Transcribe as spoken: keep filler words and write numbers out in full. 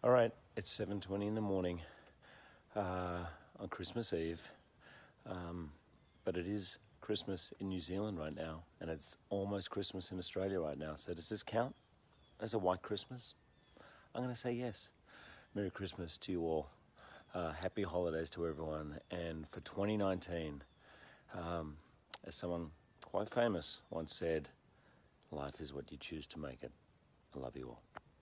All right, it's seven twenty in the morning uh, on Christmas Eve, um, but it is Christmas in New Zealand right now, and it's almost Christmas in Australia right now. So does this count as a white Christmas? I'm going to say yes. Merry Christmas to you all. Uh, happy holidays to everyone. And for twenty nineteen, um, as someone quite famous once said, life is what you choose to make it. I love you all.